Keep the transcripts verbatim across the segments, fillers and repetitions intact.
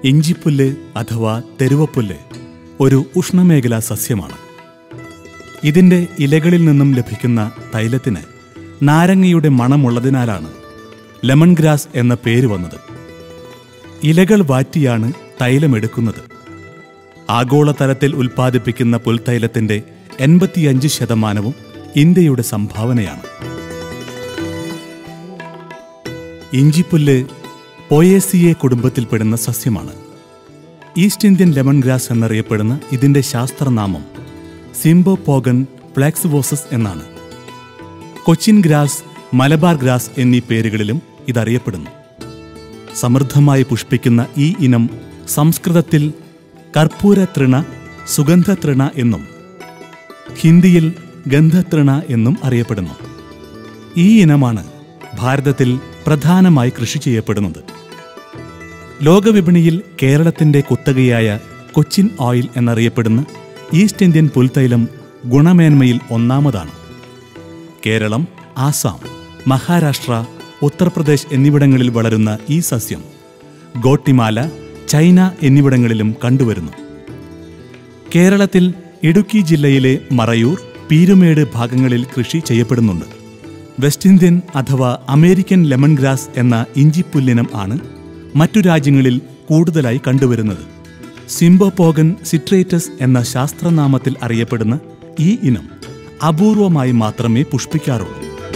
ഇഞ്ചിപ്പുല്ല് അഥവാ തെരുവപ്പുല്ല് ഒരു ഉഷ്ണമേഖലാ സസ്യമാണ്. ഇതിൻ്റെ ഇലകളിൽ നിന്നും ലഭിക്കുന്ന തൈലത്തിന് നാരങ്ങയുടെ മണമുള്ളതിനാലാണ് ലെമൺ ഗ്രാസ് എന്ന പേര് വന്നത്. ഇലകൾ വാറ്റിയാണ് തൈലമെടുക്കുന്നത്. ആഗോളതലത്തിൽ ഉൽപ്പാദിപ്പിക്കുന്ന പുൽത്തൈലത്തിൻ്റെ എൺപത്തിയഞ്ച് ശതമാനവും ഇന്ത്യയുടെ സംഭാവനയാണ്. ഇഞ്ചിപ്പുല്ല് പോയേസിയെ കുടുംബത്തിൽപ്പെടുന്ന സസ്യമാണ്. ഈസ്റ്റ് ഇന്ത്യൻ ലെമൺ ഗ്രാസ് എന്നറിയപ്പെടുന്ന ഇതിൻ്റെ ശാസ്ത്രനാമം സിംബോപോഗൺ ഫ്ലാക്സിവോസസ് എന്നാണ്. കൊച്ചിൻ ഗ്രാസ്, മലബാർ ഗ്രാസ് എന്നീ പേരുകളിലും ഇതറിയപ്പെടുന്നു. സമൃദ്ധമായി പുഷ്പിക്കുന്ന ഈ ഇനം സംസ്കൃതത്തിൽ കർപ്പൂര തൃണ, സുഗന്ധതൃണ എന്നും ഹിന്ദിയിൽ ഗന്ധതൃണ എന്നും അറിയപ്പെടുന്നു. ഈ ഇനമാണ് ഭാരതത്തിൽ പ്രധാനമായി കൃഷി ചെയ്യപ്പെടുന്നത്. ലോകവിപണിയിൽ കേരളത്തിൻ്റെ കുത്തകയായ കൊച്ചിൻ ഓയിൽ എന്നറിയപ്പെടുന്ന ഈസ്റ്റ് ഇന്ത്യൻ പുൽത്തൈലം ഗുണമേന്മയിൽ ഒന്നാമതാണ്. കേരളം, ആസാം, മഹാരാഷ്ട്ര, ഉത്തർപ്രദേശ് എന്നിവിടങ്ങളിൽ വളരുന്ന ഈ സസ്യം ഗോട്ടിമാല, ചൈന എന്നിവിടങ്ങളിലും കണ്ടുവരുന്നു. കേരളത്തിൽ ഇടുക്കി ജില്ലയിലെ മറയൂർ, പീരുമേട് ഭാഗങ്ങളിൽ കൃഷി ചെയ്യപ്പെടുന്നുണ്ട്. വെസ്റ്റ് ഇന്ത്യൻ അഥവാ അമേരിക്കൻ ലെമൺ ഗ്രാസ് എന്ന ഇഞ്ചിപ്പുല്ലിനം ആണ് മറ്റു രാജ്യങ്ങളിൽ കൂടുതലായി കണ്ടുവരുന്നത്. സിംബോപോഗൺ സിട്രേറ്റസ് എന്ന ശാസ്ത്രനാമത്തിൽ അറിയപ്പെടുന്ന ഈ ഇനം അപൂർവമായി മാത്രമേ പുഷ്പിക്കാറുള്ളൂ.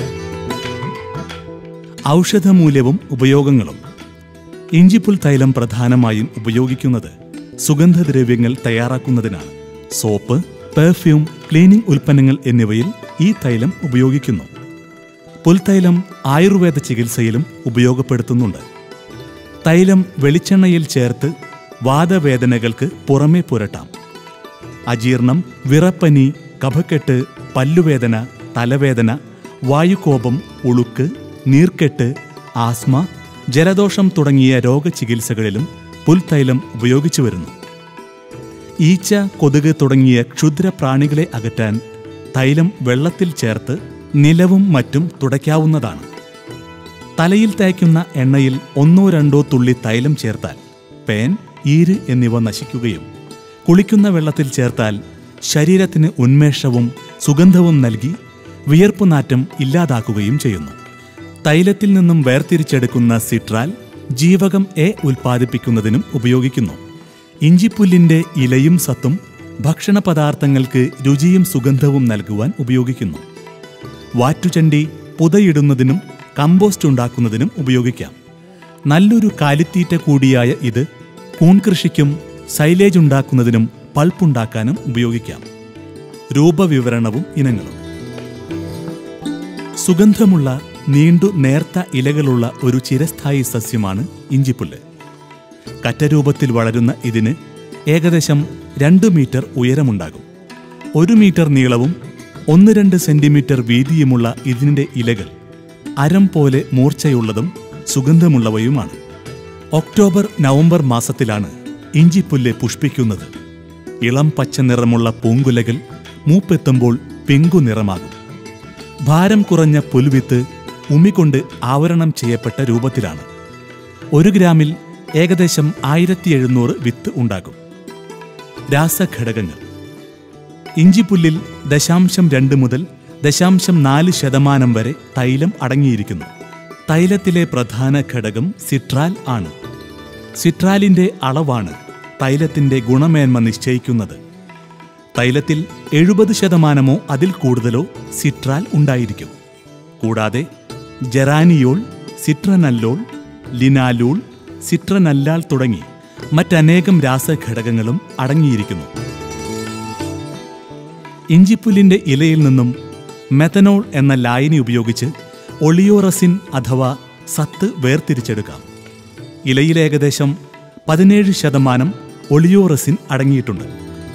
ഔഷധമൂല്യവും ഉപയോഗങ്ങളും. ഇഞ്ചിപ്പുൽ തൈലം പ്രധാനമായും ഉപയോഗിക്കുന്നത് സുഗന്ധദ്രവ്യങ്ങൾ തയ്യാറാക്കുന്നതിനാണ്. സോപ്പ്, പെർഫ്യൂം, ക്ലീനിംഗ് ഉൽപ്പന്നങ്ങൾ എന്നിവയിൽ ഈ തൈലം ഉപയോഗിക്കുന്നു. പുൽത്തൈലം ആയുർവേദ ചികിത്സയിലും ഉപയോഗപ്പെടുത്തുന്നുണ്ട്. തൈലം വെളിച്ചെണ്ണയിൽ ചേർത്ത് വാതവേദനകൾക്ക് പുറമേ പുരട്ടാം. അജീർണം, വിറപ്പനി, കഫക്കെട്ട്, പല്ലുവേദന, തലവേദന, വായുകോപം, ഉളുക്ക്, നീർക്കെട്ട്, ആസ്മ, ജലദോഷം തുടങ്ങിയ രോഗചികിത്സകളിലും പുൽത്തൈലം ഉപയോഗിച്ചു വരുന്നു. ഈച്ച, കൊതുക് തുടങ്ങിയ ക്ഷുദ്രപ്രാണികളെ അകറ്റാൻ തൈലം വെള്ളത്തിൽ ചേർത്ത് നിലവും മറ്റും തുടയ്ക്കാവുന്നതാണ്. തലയിൽ തേയ്ക്കുന്ന എണ്ണയിൽ ഒന്നോ രണ്ടോ തുള്ളി തൈലം ചേർത്താൽ പേൻ, ഈര് എന്നിവ നശിക്കുകയും കുളിക്കുന്ന വെള്ളത്തിൽ ചേർത്താൽ ശരീരത്തിന് ഉന്മേഷവും സുഗന്ധവും നൽകി വിയർപ്പുനാറ്റം ഇല്ലാതാക്കുകയും ചെയ്യുന്നു. തൈലത്തിൽ നിന്നും വേർതിരിച്ചെടുക്കുന്ന സിട്രാൽ ജീവകം എ ഉൽപ്പാദിപ്പിക്കുന്നതിനും ഉപയോഗിക്കുന്നു. ഇഞ്ചിപ്പുല്ലിൻ്റെ ഇലയും സത്തും ഭക്ഷണപദാർത്ഥങ്ങൾക്ക് രുചിയും സുഗന്ധവും നൽകുവാൻ ഉപയോഗിക്കുന്നു. വാറ്റുചണ്ടി പുതയിടുന്നതിനും കമ്പോസ്റ്റ് ഉണ്ടാക്കുന്നതിനും ഉപയോഗിക്കാം. നല്ലൊരു കാലിത്തീറ്റ കൂടിയായ ഇത് കൂൺകൃഷിക്കും സൈലേജ് ഉണ്ടാക്കുന്നതിനും പൾപ്പുണ്ടാക്കാനും ഉപയോഗിക്കാം. രൂപവിവരണവും ഇനങ്ങളും. സുഗന്ധമുള്ള നീണ്ടു നേർത്ത ഇലകളുള്ള ഒരു ചിരസ്ഥായി സസ്യമാണ് ഇഞ്ചിപ്പുല്ല്. കറ്റരൂപത്തിൽ വളരുന്ന ഇതിന് ഏകദേശം രണ്ട് മീറ്റർ ഉയരമുണ്ടാകും. ഒരു മീറ്റർ നീളവും ഒന്ന് രണ്ട് സെന്റിമീറ്റർ വീതിയുമുള്ള ഇതിൻ്റെ ഇലകൾ അരം പോലെ മൂർച്ചയുള്ളതും സുഗന്ധമുള്ളവയുമാണ്. ഒക്ടോബർ നവംബർ മാസത്തിലാണ് ഇഞ്ചിപ്പുല്ല് പുഷ്പിക്കുന്നത്. ഇളം പച്ച നിറമുള്ള പൂങ്കുലകൾ മൂപ്പെത്തുമ്പോൾ പിങ്കു നിറമാകും. ഭാരം കുറഞ്ഞ പുൽവിത്ത് ഉമികൊണ്ട് ആവരണം ചെയ്യപ്പെട്ട രൂപത്തിലാണ്. ഒരു ഗ്രാമിൽ ഏകദേശം ആയിരത്തി എഴുന്നൂറ് വിത്ത് ഉണ്ടാകും. രാസഘടകങ്ങൾ. ഇഞ്ചിപ്പുല്ലിൽ ദശാംശം രണ്ട് മുതൽ ദശാംശം നാല് ശതമാനം വരെ തൈലം അടങ്ങിയിരിക്കുന്നു. തൈലത്തിലെ പ്രധാന ഘടകം സിട്രാൽ ആണ്. സിട്രാലിൻ്റെ അളവാണ് തൈലത്തിൻ്റെ ഗുണമേന്മ നിശ്ചയിക്കുന്നത്. തൈലത്തിൽ എഴുപത് ശതമാനമോ അതിൽ കൂടുതലോ സിട്രാൽ ഉണ്ടായിരിക്കും. കൂടാതെ ജെറാനിയോൾ, സിട്രനല്ലോൾ, ലിനാലൂൾ, സിട്രനല്ലാൾ തുടങ്ങി മറ്റനേകം രാസഘടകങ്ങളും അടങ്ങിയിരിക്കുന്നു. ഇഞ്ചിപ്പുല്ലിൻ്റെ ഇലയിൽ നിന്നും മെഥനോൾ എന്ന ലായനി ഉപയോഗിച്ച് ഒളിയോറസിൻ അഥവാ സത്ത് വേർതിരിച്ചെടുക്കാം. ഇലയിൽ ഏകദേശം പതിനേഴ് ശതമാനം ഒളിയോറസിൻ അടങ്ങിയിട്ടുണ്ട്.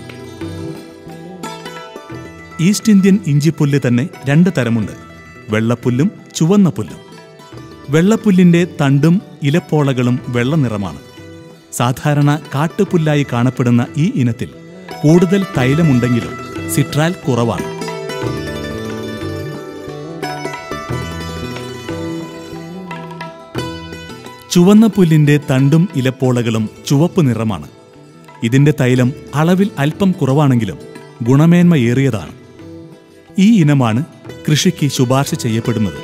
ഈസ്റ്റ് ഇന്ത്യൻ ഇഞ്ചിപ്പുല്ല് തന്നെ രണ്ട് തരമുണ്ട്: വെള്ളപ്പുല്ലും ചുവന്ന പുല്ലും. വെള്ളപ്പുല്ലിൻ്റെ തണ്ടും ഇലപ്പോളകളും വെള്ള നിറമാണ്. സാധാരണ കാട്ടുപുല്ലായി കാണപ്പെടുന്ന ഈ ഇനത്തിൽ കൂടുതൽ തൈലമുണ്ടെങ്കിലും സിട്രാൽ കുറവാണ്. ചുവന്ന പുല്ലിന്റെ തണ്ടും ഇലപ്പോളകളും ചുവപ്പ് നിറമാണ്. ഇതിന്റെ തൈലം അളവിൽ അല്പം കുറവാണെങ്കിലും ഗുണമേന്മയേറിയതാണ്. ഈ ഇനമാണ് കൃഷിക്ക് ശുപാർശ ചെയ്യപ്പെടുന്നത്.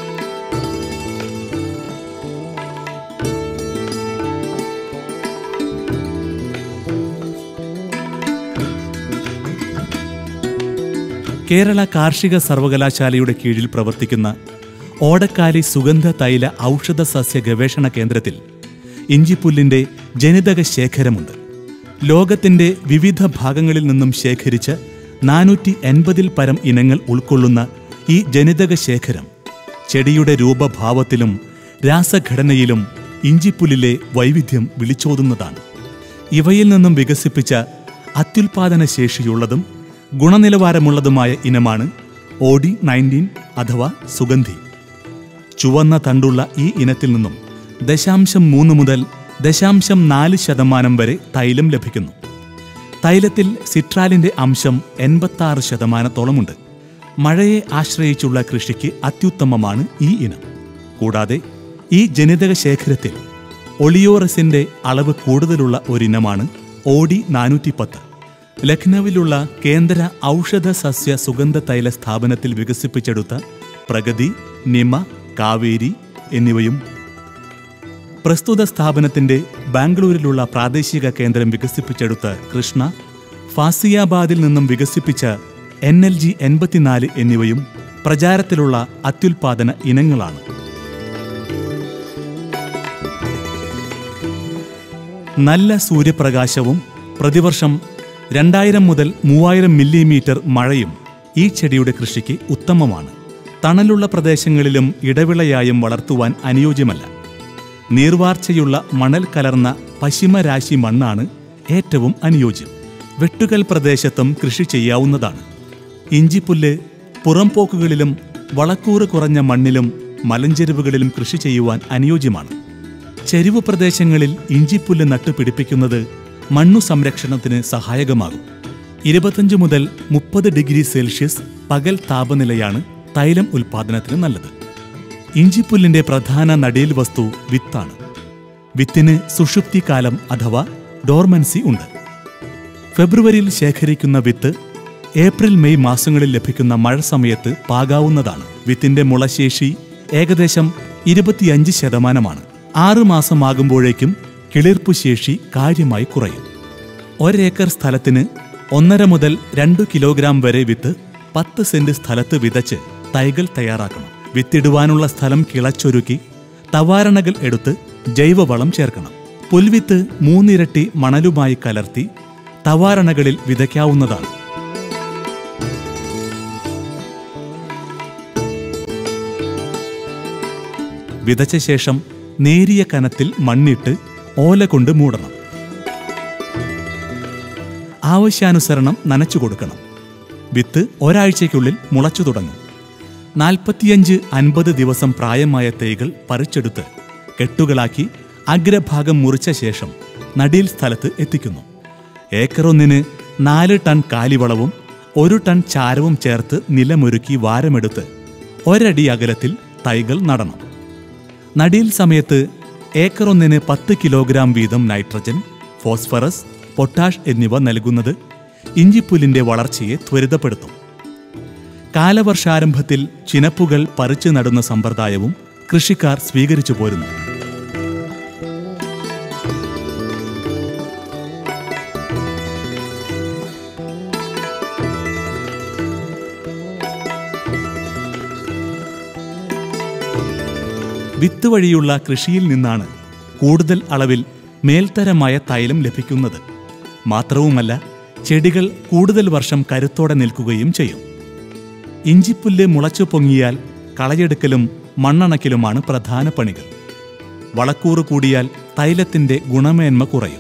കേരള കാർഷിക സർവകലാശാലയുടെ കീഴിൽ പ്രവർത്തിക്കുന്ന ഓടക്കാലി സുഗന്ധ തൈല ഔഷധ സസ്യ ഗവേഷണ കേന്ദ്രത്തിൽ ഇഞ്ചിപ്പുല്ലിന്റെ ജനിതക ശേഖരമുണ്ട്. ലോകത്തിന്റെ വിവിധ ഭാഗങ്ങളിൽ നിന്നും ശേഖരിച്ച നാനൂറ്റി എൺപതിൽ പരം ഇനങ്ങൾ ഉൾക്കൊള്ളുന്ന ഈ ജനിതക ശേഖരം ചെടിയുടെ രൂപഭാവത്തിലും രാസഘടനയിലും ഇഞ്ചിപ്പുല്ലിലെ വൈവിധ്യം വിളിച്ചോതുന്നതാണ്. ഇവയിൽ നിന്നും വികസിപ്പിച്ച അത്യുൽപാദന ശേഷിയുള്ളതും ഗുണനിലവാരമുള്ളതുമായ ഇനമാണ് ഒ ഡി നയൻറ്റീൻ അഥവാ സുഗന്ധി. ചുവന്ന തണ്ടുള്ള ഈ ഇനത്തിൽ നിന്നും ദശാംശം മൂന്ന് മുതൽ ദശാംശം നാല് ശതമാനം വരെ തൈലം ലഭിക്കുന്നു. തൈലത്തിൽ സിട്രാലിന്റെ അംശം എൺപത്താറ് ശതമാനത്തോളമുണ്ട്. മഴയെ ആശ്രയിച്ചുള്ള കൃഷിക്ക് അത്യുത്തമമാണ് ഈ ഇനം. കൂടാതെ ഈ ജനിതക ശേഖരത്തിൽ ഒളിയോറസിന്റെ അളവ് കൂടുതലുള്ള ഒരിനമാണ് ഒ ഡി നാനൂറ്റി പത്ത്. ലക്നൌവിലുള്ള കേന്ദ്ര ഔഷധ സസ്യ സുഗന്ധ തൈല സ്ഥാപനത്തിൽ വികസിപ്പിച്ചെടുത്ത പ്രഗതി, നിമ, കാവേരി എന്നിവയും പ്രസ്തുത സ്ഥാപനത്തിന്റെ ബാംഗ്ലൂരിലുള്ള പ്രാദേശിക കേന്ദ്രം വികസിപ്പിച്ചെടുത്ത കൃഷ്ണ, ഫാസിയാബാദിൽ നിന്നും വികസിപ്പിച്ച എൻ എൽ ജി എൺപത്തിനാല് എന്നിവയും പ്രചാരത്തിലുള്ള അത്യുൽപാദന ഇനങ്ങളാണ്. നല്ല സൂര്യപ്രകാശവും പ്രതിവർഷം രണ്ടായിരം മുതൽ മൂവായിരം മില്ലിമീറ്റർ മഴയും ഈ ചെടിയുടെ കൃഷിക്ക് ഉത്തമമാണ്. തണലുള്ള പ്രദേശങ്ങളിലും ഇടവിളയായും വളർത്തുവാൻ അനുയോജ്യമല്ല. നീർവാർച്ചയുള്ള മണൽ കലർന്ന പശ്ചിമരാശി മണ്ണാണ് ഏറ്റവും അനുയോജ്യം. വെട്ടുകൽ പ്രദേശത്തും കൃഷി ചെയ്യാവുന്നതാണ്. ഇഞ്ചിപ്പുല്ല് പുറംപോക്കുകളിലും വളക്കൂറ് കുറഞ്ഞ മണ്ണിലും മലഞ്ചെരുവുകളിലും കൃഷി ചെയ്യുവാൻ അനുയോജ്യമാണ്. ചെരിവു പ്രദേശങ്ങളിൽ ഇഞ്ചിപ്പുല്ല് നട്ടുപിടിപ്പിക്കുന്നത് മണ്ണു സംരക്ഷണത്തിന് സഹായകമാകും. ഇരുപത്തഞ്ച് മുതൽ മുപ്പത് ഡിഗ്രി സെൽഷ്യസ് പകൽ താപനിലയാണ് തൈലം ഉൽപാദനത്തിന് നല്ലത്. ഇഞ്ചിപ്പുല്ലിന്റെ പ്രധാന നടീൽ വസ്തു വിത്താണ്. വിത്തിന് സുഷുപ്തികാലം അഥവാ ഡോർമൻസി ഉണ്ട്. ഫെബ്രുവരിയിൽ ശേഖരിക്കുന്ന വിത്ത് ഏപ്രിൽ മെയ് മാസങ്ങളിൽ ലഭിക്കുന്ന മഴ സമയത്ത് പാകാവുന്നതാണ്. വിത്തിന്റെ മുളശേഷി ഏകദേശം ഇരുപത്തിയഞ്ച് ശതമാനമാണ്. ആറു മാസമാകുമ്പോഴേക്കും കിളിർപ്പു ശേഷി കാര്യമായി കുറയും. ഒരേക്കർ സ്ഥലത്തിന് ഒന്നര മുതൽ രണ്ടു കിലോഗ്രാം വരെ വിത്ത് പത്ത് സെന്റ് സ്ഥലത്ത് വിതച്ച് തൈകൾ തയ്യാറാക്കണം. വിത്തിടുവാനുള്ള സ്ഥലം കിളച്ചൊരുക്കി തവാരണകൾ എടുത്ത് ജൈവവളം ചേർക്കണം. പുൽവിത്ത് മൂന്നിരട്ടി മണലുമായി കലർത്തി തവാരണകളിൽ വിതയ്ക്കാവുന്നതാണ്. വിതച്ച ശേഷം നേരിയ കനത്തിൽ മണ്ണിട്ട് ഓല കൊണ്ട് മൂടണം. ആവശ്യാനുസരണം നനച്ചു കൊടുക്കണം. വിത്ത് ഒരാഴ്ചയ്ക്കുള്ളിൽ മുളച്ചു തുടങ്ങും. നാൽപ്പത്തിയഞ്ച് അൻപത് ദിവസം പ്രായമായ തൈകൾ പറിച്ചെടുത്ത് കെട്ടുകളാക്കി അഗ്രഭാഗം മുറിച്ച ശേഷം നടീൽ സ്ഥലത്ത് എത്തിക്കുന്നു. ഏക്കറൊന്നിന് നാല് ടൺ കാലിവളവും ഒരു ടൺ ചാരവും ചേർത്ത് നിലമൊരുക്കി വാരമെടുത്ത് ഒരടി അകലത്തിൽ തൈകൾ നടണം. നടീൽ സമയത്ത് ഏക്കറൊന്നിന് പത്ത് കിലോഗ്രാം വീതം നൈട്രജൻ, ഫോസ്ഫറസ്, പൊട്ടാഷ് എന്നിവ നൽകുന്നത് ഇഞ്ചിപ്പുല്ലിന്റെ വളർച്ചയെ ത്വരിതപ്പെടുത്തും. കാലവർഷാരംഭത്തിൽ ചിനപ്പുകൾ പറിച്ചു നടുന്ന സമ്പ്രദായവും കൃഷിക്കാർ സ്വീകരിച്ചു പോരുന്നു. വിത്ത് വഴിയുള്ള കൃഷിയിൽ നിന്നാണ് കൂടുതൽ അളവിൽ മേൽത്തരമായ തൈലം ലഭിക്കുന്നത്. മാത്രവുമല്ല, ചെടികൾ കൂടുതൽ വർഷം കരുത്തോടെ നിൽക്കുകയും ചെയ്യും. ഇഞ്ചിപ്പുല്ല് മുളച്ചു പൊങ്ങിയാൽ കളയെടുക്കലും മണ്ണണക്കലുമാണ് പ്രധാന പണികൾ. വളക്കൂറ് കൂടിയാൽ തൈലത്തിന്റെ ഗുണമേന്മ കുറയും.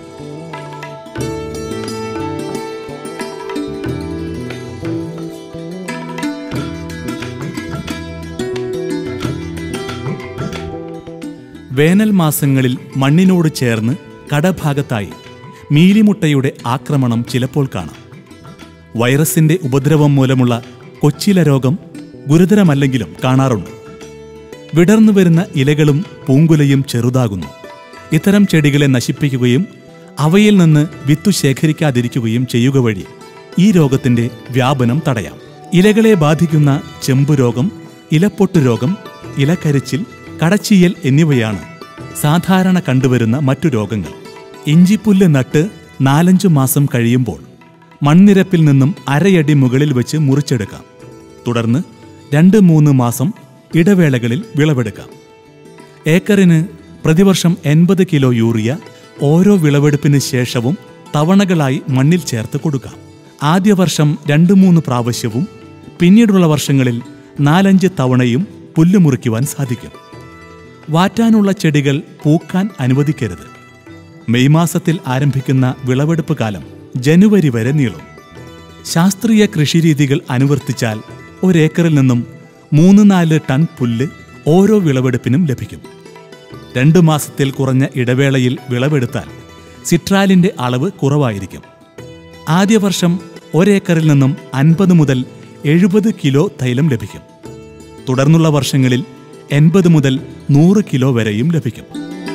വേനൽ മാസങ്ങളിൽ മണ്ണിനോട് ചേർന്ന് കടഭാഗത്തായി മീലിമുട്ടയുടെ ആക്രമണം ചിലപ്പോൾ കാണാം. വൈറസിന്റെ ഉപദ്രവം മൂലമുള്ള കൊച്ചില രോഗം ഗുരുതരമല്ലെങ്കിലും കാണാറുണ്ട്. വിടർന്നു വരുന്ന ഇലകളും പൂങ്കുലയും ചെറുതാകുന്നു. ഇത്തരം ചെടികളെ നശിപ്പിക്കുകയും അവയിൽ നിന്ന് വിത്തു ശേഖരിക്കാതിരിക്കുകയും ചെയ്യുക വഴി ഈ രോഗത്തിന്റെ വ്യാപനം തടയാം. ഇലകളെ ബാധിക്കുന്ന ചെമ്പുരോഗം, ഇലപ്പൊട്ടു രോഗം, ഇലക്കരിച്ചിൽ, കടച്ചിയൽ എന്നിവയാണ് സാധാരണ കണ്ടുവരുന്ന മറ്റു രോഗങ്ങൾ. ഇഞ്ചിപ്പുല്ല് നട്ട് നാലഞ്ചു മാസം കഴിയുമ്പോൾ മൺനിരപ്പിൽ നിന്നും അരയടി മുകളിൽ വെച്ച് മുറിച്ചെടുക്കാം. തുടർന്ന് രണ്ട് മൂന്ന് മാസം ഇടവേളകളിൽ വിളവെടുക്കാം. ഏക്കറിന് പ്രതിവർഷം എൺപത് കിലോ യൂറിയ ഓരോ വിളവെടുപ്പിന് ശേഷവും തവണകളായി മണ്ണിൽ ചേർത്ത് കൊടുക്കാം. ആദ്യ വർഷം രണ്ട് മൂന്ന് പ്രാവശ്യവും പിന്നീടുള്ള വർഷങ്ങളിൽ നാലഞ്ച് തവണയും പുല്ല് മുറിക്കുവാൻ സാധിക്കും. വാറ്റാനുള്ള ചെടികൾ പൂക്കാൻ അനുവദിക്കരുത്. മെയ് മാസത്തിൽ ആരംഭിക്കുന്ന വിളവെടുപ്പ് കാലം ജനുവരി വരെ നീളും. ശാസ്ത്രീയ കൃഷിരീതികൾ അനുവർത്തിച്ചാൽ ഒരേക്കറിൽ നിന്നും മൂന്ന് നാല് ടൺ പുല്ല് ഓരോ വിളവെടുപ്പിനും ലഭിക്കും. രണ്ടു മാസത്തിൽ കുറഞ്ഞ ഇടവേളയിൽ വിളവെടുത്താൽ സിട്രാലിന്റെ അളവ് കുറവായിരിക്കും. ആദ്യ വർഷം ഒരേക്കറിൽ നിന്നും അൻപത് മുതൽ എഴുപത് കിലോ തൈലം ലഭിക്കും. തുടർന്നുള്ള വർഷങ്ങളിൽ എൺപത് മുതൽ നൂറ് കിലോ വരെയും ലഭിക്കും.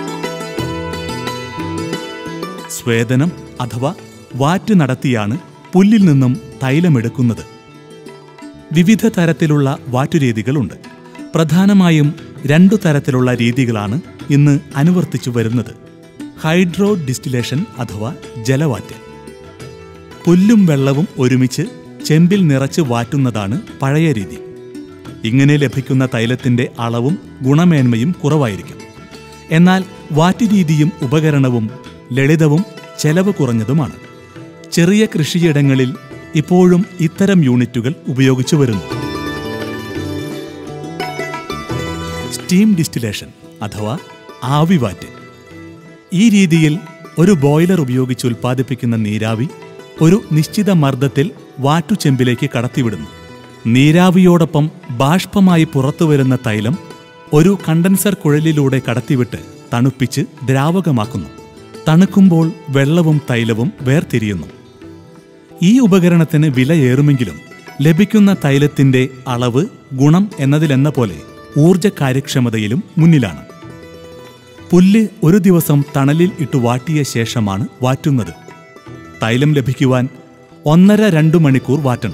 സ്വേദനം അഥവാ വാറ്റ് നടത്തിയാണ് പുല്ലിൽ നിന്നും തൈലമെടുക്കുന്നത്. വിവിധ തരത്തിലുള്ള വാറ്റുരീതികളുണ്ട്. പ്രധാനമായും രണ്ടു തരത്തിലുള്ള രീതികളാണ് ഇന്ന് അനുവർത്തിച്ചു വരുന്നത്. ഹൈഡ്രോ ഡിസ്റ്റിലേഷൻ അഥവാ ജലവാറ്റ്. പുല്ലും വെള്ളവും ഒരുമിച്ച് ചെമ്പിൽ നിറച്ച് വാറ്റുന്നതാണ് പഴയ രീതി. ഇങ്ങനെ ലഭിക്കുന്ന തൈലത്തിന്റെ അളവും ഗുണമേന്മയും കുറവായിരിക്കും. എന്നാൽ വാറ്റുരീതിയും ഉപകരണവും ലളിതവും ചെലവ് കുറഞ്ഞതുമാണ്. ചെറിയ കൃഷിയിടങ്ങളിൽ ഇപ്പോഴും ഇത്തരം യൂണിറ്റുകൾ ഉപയോഗിച്ചു വരുന്നു. സ്റ്റീം ഡിസ്റ്റിലേഷൻ അഥവാ ആവിവാറ്റ്. ഈ രീതിയിൽ ഒരു ബോയിലർ ഉപയോഗിച്ച് ഉൽപ്പാദിപ്പിക്കുന്ന നീരാവി ഒരു നിശ്ചിത മർദ്ദത്തിൽ വാറ്റുചെമ്പിലേക്ക് കടത്തിവിടുന്നു. നീരാവിയോടൊപ്പം ബാഷ്പമായി പുറത്തുവരുന്ന തൈലം ഒരു കണ്ടൻസർ കുഴലിലൂടെ കടത്തിവിട്ട് തണുപ്പിച്ച് ദ്രാവകമാക്കുന്നു. തണുക്കുമ്പോൾ വെള്ളവും തൈലവും വേർതിരിയുന്നു. ഈ ഉപകരണത്തിന് വിലയേറുമെങ്കിലും ലഭിക്കുന്ന തൈലത്തിന്റെ അളവ്, ഗുണം എന്നതിലെന്ന പോലെ ഊർജ കാര്യക്ഷമതയിലും മുന്നിലാണ്. പുല്ല് ഒരു ദിവസം തണലിൽ ഇട്ടു വാട്ടിയ ശേഷമാണ് വാറ്റുന്നത്. തൈലം ലഭിക്കുവാൻ ഒന്നര രണ്ടു മണിക്കൂർ വാറ്റണം.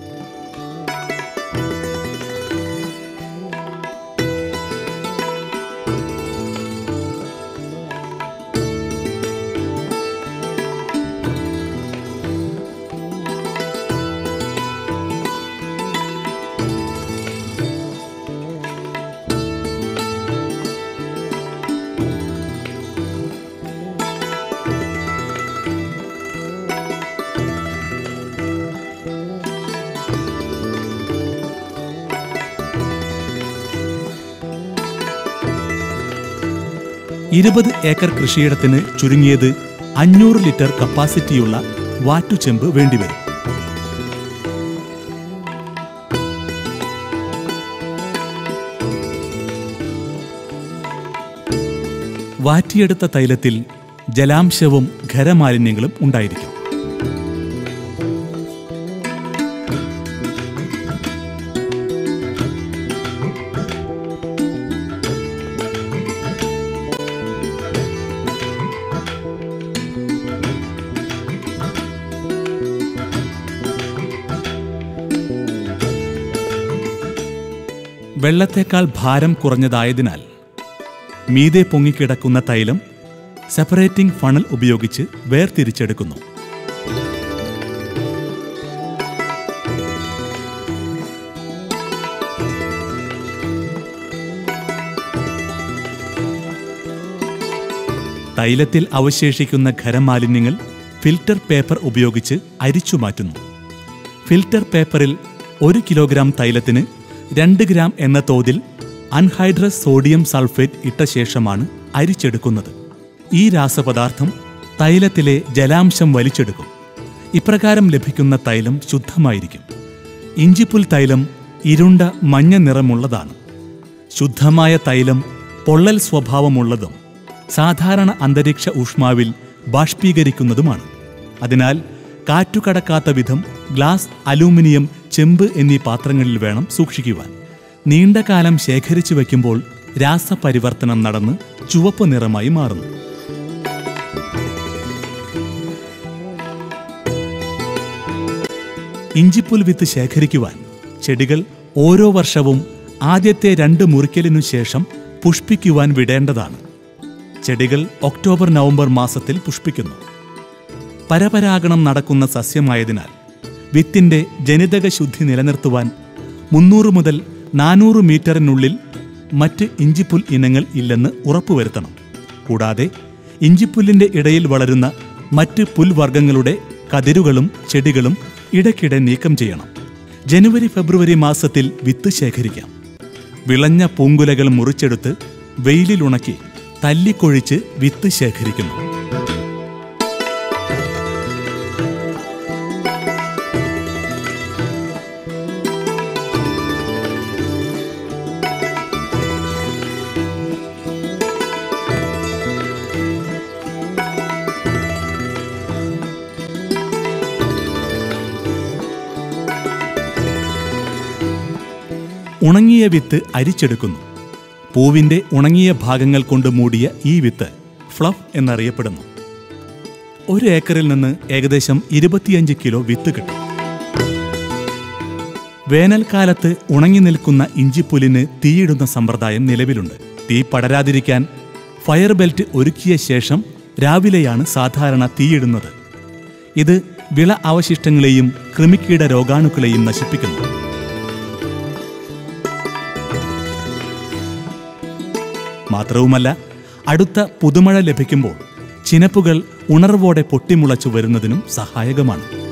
ഇരുപത് ഏക്കർ കൃഷിയിടത്തിന് ചുരുങ്ങിയത് അഞ്ഞൂറ് ലിറ്റർ കപ്പാസിറ്റിയുള്ള വാറ്റുചെമ്പ് വേണ്ടിവരും. വാറ്റിയെടുത്ത തൈലത്തിൽ ജലാംശവും ഖരമാലിന്യങ്ങളും ഉണ്ടായിരിക്കും. വെള്ളത്തേക്കാൾ ഭാരം കുറഞ്ഞതായതിനാൽ മീതെ പൊങ്ങിക്കിടക്കുന്ന തൈലം സെപ്പറേറ്റിംഗ് ഫണൽ ഉപയോഗിച്ച് വേർതിരിച്ചെടുക്കുന്നു. തൈലത്തിൽ അവശേഷിക്കുന്ന ഖരമാലിന്യങ്ങൾ ഫിൽറ്റർ പേപ്പർ ഉപയോഗിച്ച് അരിച്ചു മാറ്റുന്നു. ഫിൽറ്റർ പേപ്പറിൽ ഒരു കിലോഗ്രാം തൈലത്തിന് രണ്ട് ഗ്രാം എന്ന തോതിൽ അൺഹൈഡ്രസ് സോഡിയം സൾഫേറ്റ് ഇട്ട ശേഷമാണ് അരിച്ചെടുക്കുന്നത്. ഈ രാസപദാർത്ഥം തൈലത്തിലെ ജലാംശം വലിച്ചെടുക്കും. ഇപ്രകാരം ലഭിക്കുന്ന തൈലം ശുദ്ധമായിരിക്കും. ഇഞ്ചിപ്പുൽ തൈലം ഇരുണ്ട മഞ്ഞ നിറമുള്ളതാണ്. ശുദ്ധമായ തൈലം പൊള്ളൽ സ്വഭാവമുള്ളതും സാധാരണ അന്തരീക്ഷ ഊഷ്മാവിൽ ബാഷ്പീകരിക്കുന്നതുമാണ്. അതിനാൽ കാറ്റുകടക്കാത്ത വിധം ഗ്ലാസ്, അലൂമിനിയം, ചെമ്പ് എന്നീ പാത്രങ്ങളിൽ വേണം സൂക്ഷിക്കുവാൻ. നീണ്ടകാലം ശേഖരിച്ചു വയ്ക്കുമ്പോൾ രാസപരിവർത്തനം നടന്ന് ചുവപ്പ് നിറമായി മാറുന്നു. ഇഞ്ചിപ്പുൽ വിത്ത് ശേഖരിക്കുവാൻ ചെടികൾ ഓരോ വർഷവും ആദ്യത്തെ രണ്ട് മുറിക്കലിനു ശേഷം പുഷ്പിക്കുവാൻ വിടേണ്ടതാണ്. ചെടികൾ ഒക്ടോബർ നവംബർ മാസത്തിൽ പുഷ്പിക്കുന്നു. പരപരാഗണം നടക്കുന്ന സസ്യമായതിനാൽ വിത്തിന്റെ ജനിതക ശുദ്ധി നിലനിർത്തുവാൻ മുന്നൂറ് മുതൽ നാനൂറ് മീറ്ററിനുള്ളിൽ മറ്റ് ഇഞ്ചിപ്പുൽ ഇനങ്ങൾ ഇല്ലെന്ന് ഉറപ്പുവരുത്തണം. കൂടാതെ ഇഞ്ചിപ്പുല്ലിന്റെ ഇടയിൽ വളരുന്ന മറ്റ് പുൽവർഗ്ഗങ്ങളുടെ കതിരുകളും ചെടികളും ഇടയ്ക്കിടെ നീക്കം ചെയ്യണം. ജനുവരി ഫെബ്രുവരി മാസത്തിൽ വിത്ത് ശേഖരിക്കാം. വിളഞ്ഞ പൂങ്കുലകൾ മുറിച്ചെടുത്ത് വെയിലിലുണക്കി തല്ലിക്കൊഴിച്ച് വിത്ത് ശേഖരിക്കുന്നു. ഉണങ്ങിയ വിത്ത് അരിച്ചെടുക്കുന്നു. പൂവിന്റെ ഉണങ്ങിയ ഭാഗങ്ങൾ കൊണ്ട് മൂടിയ ഈ വിത്ത് ഫ്ലഫ് എന്നറിയപ്പെടുന്നു. ഒരു ഏക്കറിൽ നിന്ന് ഏകദേശം ഇരുപത്തിയഞ്ച് കിലോ വിത്ത് കിട്ടും. വേനൽക്കാലത്ത് ഉണങ്ങി നിൽക്കുന്ന ഇഞ്ചിപ്പുല്ലിന് തീയിടുന്ന സമ്പ്രദായം നിലവിലുണ്ട്. തീ പടരാതിരിക്കാൻ ഫയർ ബെൽറ്റ് ഒരുക്കിയ ശേഷം രാവിലെയാണ് സാധാരണ തീയിടുന്നത്. ഇത് വിള അവശിഷ്ടങ്ങളെയും കൃമികീട രോഗാണുക്കളെയും നശിപ്പിക്കുന്നു. മാത്രവുമല്ല, അടുത്ത പുതുമഴ ലഭിക്കുമ്പോൾ ചിനപ്പുകൾ ഉണർവോടെ പൊട്ടിമുളച്ചു വരുന്നതിനും സഹായകമാണ്.